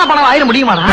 அண்ணா பணம் ஆயிட முடியுமாடா?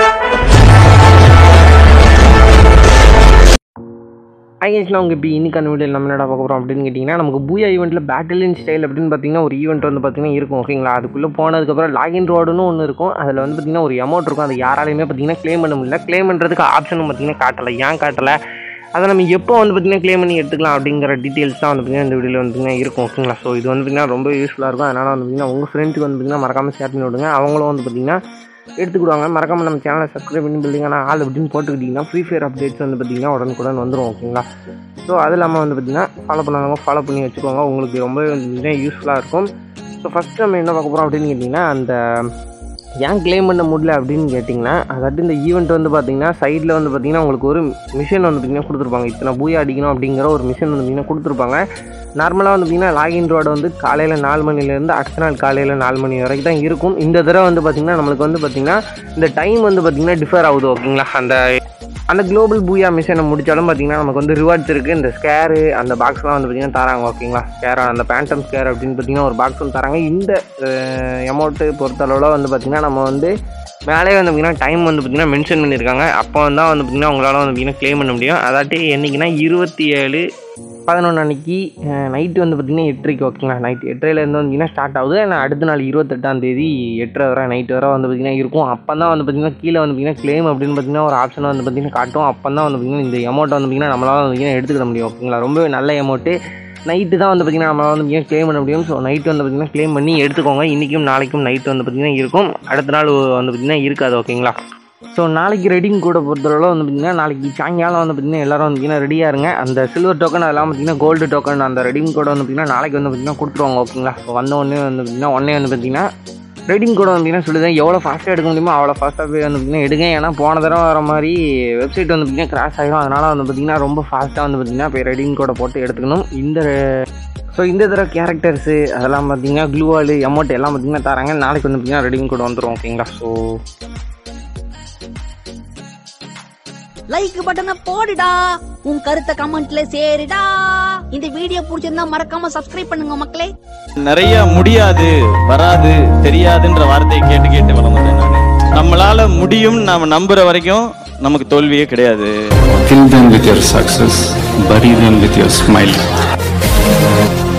அவங்க இப்போ இன்னைக்கான வீடியோவில் நம்ம என்ன பார்க்க போகிறோம் அப்படின்னு கேட்டிங்கன்னா, நமக்கு பூயா ஈவெண்ட்டில் பேட்டில் இன் ஸ்டைல் அப்படின்னு பார்த்தீங்கன்னா ஒரு ஈவெண்ட் வந்து பார்த்தீங்கன்னா இருக்கும். ஓகேங்களா, அதுக்குள்ளே போனதுக்கப்புறம் லாகின் ரோடுன்னு ஒன்று இருக்கும். அதில் வந்து பார்த்தீங்கன்னா ஒரு அமௌண்ட் இருக்கும். அது யாராலையுமே பார்த்தீங்கன்னா க்ளைம் பண்ண முடியல. க்ளைம் பண்ணுறதுக்கு ஆப்ஷனும் பார்த்தீங்கன்னா காட்டலை. ஏன் காட்டலை, அதை நம்ம எப்போ வந்து பார்த்தீங்கன்னா க்ளைம் பண்ணி எடுத்துக்கலாம் அப்படிங்கிற டீட்டெயில்ஸ் தான் வந்து பார்த்தீங்கன்னா இந்த வீடியோவில் வந்து பார்த்தீங்கன்னா இருக்கும். ஓகேங்களா, ஸோ இது வந்து பார்த்தீங்கன்னா ரொம்ப யூஸ்ஃபுல்லாக இருக்கும். அதனால் வந்து பார்த்தீங்கன்னா உங்கள் ஃப்ரெண்ட்ஸுக்கு வந்து பார்த்தீங்கன்னா மறக்காமல் ஷேர் பண்ணி விடுங்க. அவங்களும் வந்து பார்த்தீங்கன்னா எடுத்துக்கிடுவாங்க. மறக்காமல் நம்ம சேனலை சப்ஸ்கிரைப் பண்ணி பில்டிங்கான ஆள் அப்படின்னு போட்டுக்கிட்டிங்கன்னா ஃப்ரீ ஃபயர் அப்டேட்ஸ் வந்து பார்த்தீங்கன்னா உடனுக்குடன் வந்துடும். ஓகேங்களா, ஸோ அது இல்லாமல் வந்து பார்த்திங்கன்னா ஃபாலோ பண்ணாதவங்க ஃபாலோ பண்ணி வச்சுக்கோங்க. உங்களுக்கு ரொம்பவே வந்து யூஸ்ஃபுல்லாக இருக்கும். ஸோ ஃபஸ்ட்டு நம்ம என்ன பார்க்க போகிறோம் அப்படின்னு கேட்டிங்கன்னா, அந்த ஏன் க்ளைம் பண்ண முடியல அப்படின்னு கேட்டிங்கன்னா, அதாவது இந்த ஈவெண்ட் வந்து பார்த்திங்கன்னா சைடில் வந்து பார்த்திங்கன்னா உங்களுக்கு ஒரு மிஷின் வந்து பார்த்திங்கன்னா கொடுத்துருப்பாங்க. இத்தனை பூயா அடிக்கணும் அப்படிங்கிற ஒரு மிஷின் வந்து பார்த்திங்கன்னா கொடுத்துருப்பாங்க. நார்மலாக வந்து பார்த்திங்கன்னா லாகின் ரோடு வந்து காலையில் 4 மணிலேருந்து அடுத்த நாள் காலையில் 4 மணி வரைக்கும் தான் இருக்கும். இந்த தடவை வந்து பார்த்திங்கன்னா நம்மளுக்கு வந்து பார்த்திங்கன்னா இந்த டைம் வந்து பார்த்திங்கன்னா டிஃபர் ஆகுது. ஓகேங்களா, அந்த குளோபல் பூயா மிஷனை முடித்தாலும் பார்த்திங்கன்னா நமக்கு வந்து ரிவார்ட்ஸ் இருக்குது. இந்த ஸ்கேரு அந்த பாக்ஸ்லாம் வந்து பார்த்திங்கன்னா தராங்க. ஓகேங்களா, ஸ்கேர் அந்த பேண்டம் ஸ்கேர் அப்படின்னு பார்த்திங்கன்னா ஒரு பாக்ஸ் வந்து தராங்க. இந்த அமௌண்ட்டு பொறுத்தளவில் வந்து பார்த்திங்கன்னா நம்ம வந்து மேலே வந்து பார்த்திங்கன்னா டைம் வந்து பார்த்திங்கன்னா மென்ஷன் பண்ணியிருக்காங்க. அப்போ தான் வந்து பார்த்திங்கன்னா உங்களால் வந்து பார்த்திங்கன்னா க்ளைம் பண்ண முடியும். அதாட்டி என்றைக்குன்னா 27/11 அன்றைக்கி நைட்டு வந்து பார்த்திங்கன்னா 8:30. ஓகேங்களா, நைட்டு 8:30லேருந்து வந்தீங்கன்னா ஸ்டார்ட் ஆகுது. ஆனால் அடுத்த நாள் 28ஆம் தேதி 8:30 வரை நைட்டு வரை வந்து பார்த்திங்கன்னா இருக்கும். அப்போ தான் வந்து பார்த்திங்கன்னா கீழே வந்து பார்த்திங்கன்னா க்ளைம் அப்படின்னு பார்த்திங்கன்னா ஒரு ஆப்ஷனை வந்து பார்த்திங்கன்னா காட்டும். அப்போ தான் வந்து பார்த்திங்கன்னா இந்த அமௌண்ட்டை வந்து பார்த்திங்கன்னா நம்மளால் வந்து பார்த்திங்கன்னா எடுத்துக்கிட முடியும். ஓகேங்களா, ரொம்பவே நல்ல அமௌண்ட்டு. நைட்டு தான் வந்து பார்த்திங்கன்னா நம்மளால் வந்து பார்த்திங்கன்னா க்ளைம் பண்ண முடியும். ஸோ நைட்டு வந்து பார்த்திங்கன்னா க்ளைம் பண்ணி எடுத்துக்கோங்க. இன்றைக்கும் நாளைக்கும் நைட்டு வந்து பார்த்திங்கன்னா இருக்கும். அடுத்த நாள் வந்து பார்த்திங்கன்னா இருக்காது. ஓகேங்களா, ஸோ நாளைக்கு ரெடிங் கூட பொறுத்தளவு வந்து பார்த்திங்கன்னா நாளைக்கு சாயங்காலம் வந்து பார்த்திங்கன்னா எல்லோரும் வந்து பார்த்திங்கன்னா ரெடியாக இருங்க. அந்த சில்வர் டோக்கன் அதெல்லாம் பார்த்திங்கன்னா கோல்டு டோக்கன் அந்த ரெடிங் கூட வந்து பார்த்திங்கன்னா நாளைக்கு வந்து பார்த்திங்கன்னா கொடுத்துருவாங்க. ஓகேங்களா, ஸோ வந்த உடனே வந்து பார்த்திங்கன்னா வந்து பார்த்திங்கன்னா ரெடிங் கூட வந்து பார்த்திங்கன்னா சொல்லுதேன் எவ்வளோ ஃபாஸ்ட்டாக எடுக்க முடியுமோ அவ்வளோ ஃபாஸ்ட்டாக போய் வந்து பார்த்திங்கன்னா எடுங்க. ஏன்னா போன தடவை வர மாதிரி வெப்சைட் வந்து பார்த்திங்கன்னா கிராஷ் ஆகிடும். அதனால் வந்து பார்த்திங்கன்னா ரொம்ப ஃபாஸ்ட்டாக வந்து பார்த்திங்கன்னா போய் ரெடிங் கூட போட்டு எடுத்துக்கணும். இந்த தடவை கேரக்டர்ஸு அதெல்லாம் பார்த்திங்கன்னா க்ளூவாலு அமௌண்ட் எல்லாம் பார்த்திங்கன்னா தராங்க. நாளைக்கு வந்து பார்த்திங்கன்னா ரெடிங் கூட வந்துடும். ஓகேங்களா, ஸோ லைக் பட்டனை போடுடா, உன் கருத்தை கமெண்ட்ல சேருடா. இந்த வீடியோ பிடிச்சிருந்தா மறக்காம சப்ஸ்கிரைப் பண்ணுங்க மக்களே. நிறைய முடியாது வராது தெரியாதுன்ற வார்த்தையை கேட்டு கேட்டு வளர்ந்தேன் நான். நம்மளால முடியும் நாம நம்புற வரைக்கும் நமக்கு தோல்வியே கிடையாது. Kill them with your success, bury them with your smile.